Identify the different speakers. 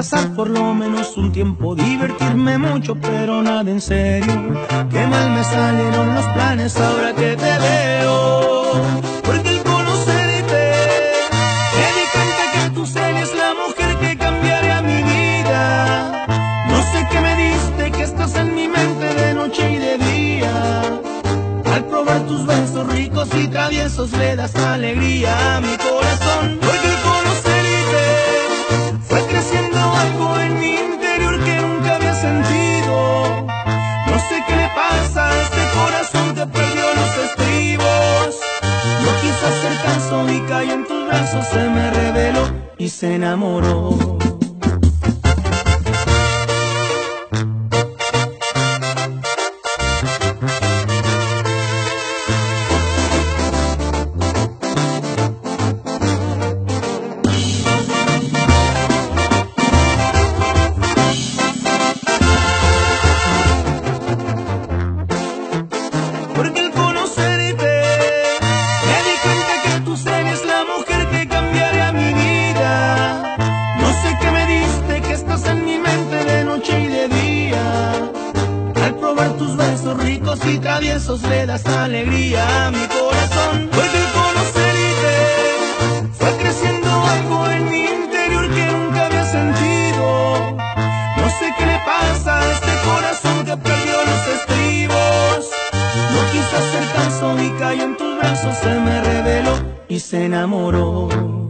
Speaker 1: pasar por lo menos un tiempo, divertirme mucho, pero nada en serio. Qué mal me salieron los planes ahora que te veo, porque al conocerte me di cuenta que tú serías la mujer que cambiaría mi vida. No sé qué me diste, que estás en mi mente de noche y de día. Al probar tus besos ricos y traviesos le das alegría a mi corazón, porque al conocerte fue creciendo algo en mi interior que nunca había sentido. No sé qué le pasa a este corazón que perdió los estribos. No quise hacer caso y cayó en tus brazos, se me reveló y se enamoró. Porque al conocerte me di cuenta que tú serías la mujer que cambiaría mi vida. No sé qué me diste, que estás en mi mente de noche y de día. Al probar tus besos ricos y traviesos le das alegría a mi corazón. Porque al conocerte fue creciendo algo en mi interior que nunca había sentido. No sé qué le pasa a este corazón que perdió los estribos. No quise hacer caso y cayó en tus brazos, se me reveló y se enamoró.